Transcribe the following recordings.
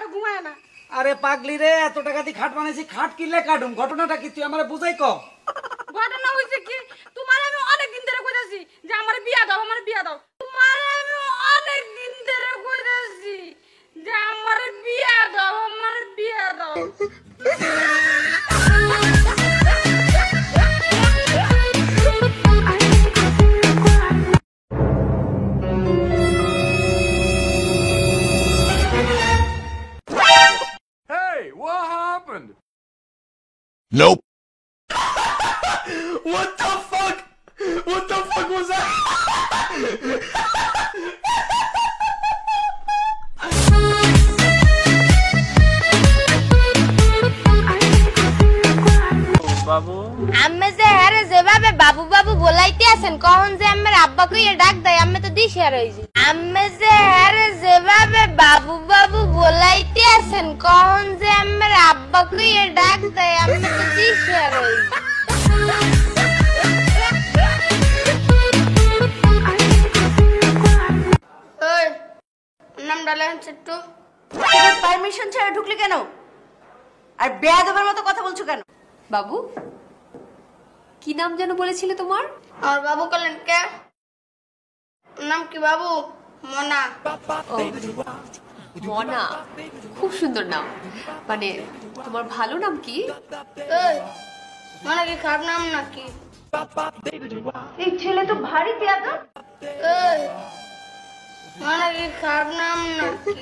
ঘুমায় না। আরে পাগলি রে, এত টাকা দিয়ে খাট বানাইছি, খাট কিনলে কাটুম, ঘটনাটা কি তুই আমারে বুঝাই ক। ঘটনা হইছে কি, তোমার আমি অনেক দিন ধরে কইতাছি যে আমার বিয়া দাও, আমার বিয়া দাও। তোমার আমি অনেক দিন ধরে কইতাছি যে আমার বিয়া দাও, আমার বিয়া দাও। Hey, what happened? Nope. What the fuck? What the fuck was that? বাবু আম্মে যে হারে যেভাবে বাবু বাবু বলাইতে আছেন কখন যে আম্মের আব্বা কইয়া ডাক দেয় আম্মে তো দিশে রইছি। আম্মে যে হারে যেভাবে বাবু বাবু বলাইতে আছেন কখন যে আম্মের আব্বা কইয়া ডাক দেয় আম্মে তো দিশে রইছি। ওই নাম ডালেন ছোট্টু, পারমিশন ছাড়া ঢুকলি কেন? আর বেয়াদবের মতো কথা বলছো কেন? বাবু কি নাম যেন বলেছিলে তোমার? আর বাবু কলেন কে? নাম কি বাবু? মনা। মনা, খুব সুন্দর নাম। মানে তোমার ভালো নাম কি? এই মনা কি খারাপ নাম নাকি? এই ছেলে তো ভারী বেয়াদব। এই মনা কি খারাপ নাম নাকি?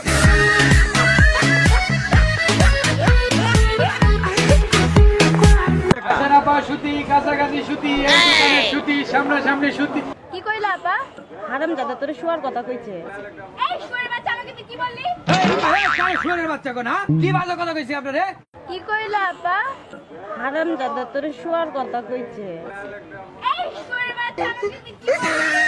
কি কইলা আপা? হারামজাদা তোরে শোয়ার কথা কইছে। এই শুয়ারের বাচ্চা, আমাকে তুই কি বললি? শুয়ারের বাচ্চা কোন, হ্যাঁ? কি বাজে কথা কইছি আপনারে? কি কইলা আপা? হারামজাদা তোরে শোয়ার কথা কইছে। এই শুয়ারের বাচ্চা, আমাকে তুই কি বললি?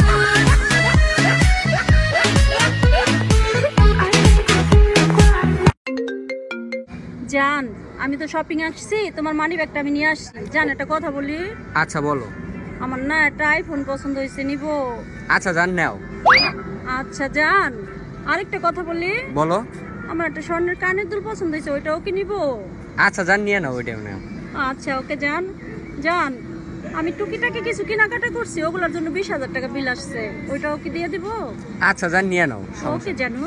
জান, আমি তো শপিং আসছি, তোমার মানি ব্যাগটা আমি নিয়ে আসছি। জান একটা কথা বলি। আচ্ছা বলো। আমার না একটা আইফোন পছন্দ হয়েছে, নিবো? আচ্ছা জান নাও। আচ্ছা জান, আরেকটা কথা বলি। বলো। আমার একটা স্বর্ণের কানের দুল পছন্দ হয়েছে, ওইটাও কি নিবো? আচ্ছা জান নিয়ে নাও, ওইটাও নাও। আচ্ছা ওকে জান। জান আমি টুকিটাকি কিছু কেনাকাটা করছি, ওগুলোর জন্য 20,000 টাকা বিল আসছে, ওইটাও কি দিয়ে দিব? আচ্ছা জান নিয়ে নাও। ওকে জানু।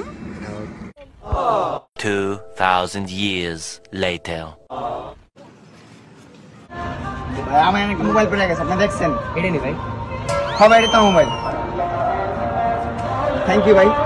2000 years later. ভাই আমার একটা মোবাইল পড়ে গেছে, আপনি দেখছেন? এটা নি ভাই। হ্যাঁ ভাই, এটা তো মোবাইল। থ্যাংক ইউ ভাই।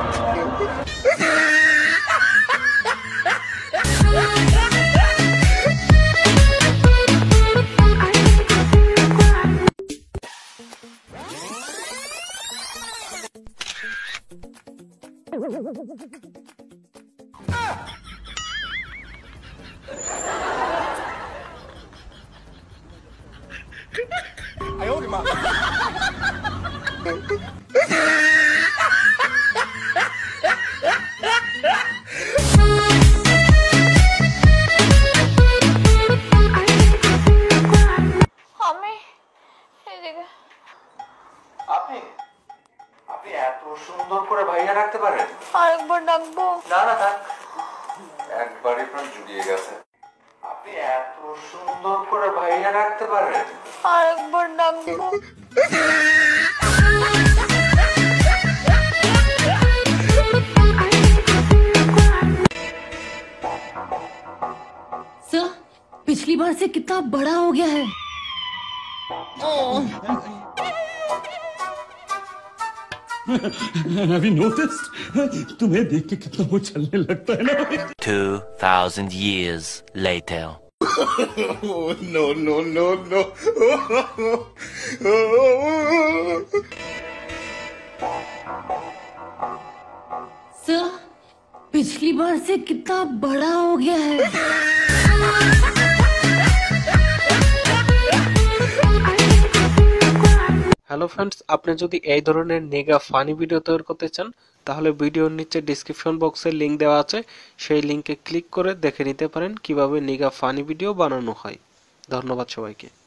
আপনি এত সুন্দর করে ভাইয়া রাখতে পারেন? আরেকবার ডাকবো? না না থাক, একবারই প্রাণ জুড়িয়ে গেছে। আপনি এত সুন্দর করে ভাইয়া রাখতে পারেন? আরেকবার ডাকবো? सर, पिछली बार से कितना बड़ा हो गया है। Have you noticed? तुम्हें देख के कितना वो चलने लगता है ना। 2000 years later. No no no no. Sir, पिछली बार से कितना बड़ा हो गया है। হ্যালো ফ্রেন্ডস, আপনি যদি এই ধরনের নেগা ফানি ভিডিও তৈরি করতে চান তাহলে ভিডিওর নিচে ডেসক্রিপশন বক্সে লিংক দেওয়া আছে, সেই লিংকে ক্লিক করে দেখে নিতে পারেন কিভাবে নেগা ফানি ভিডিও বানানো হয়। ধন্যবাদ সবাইকে।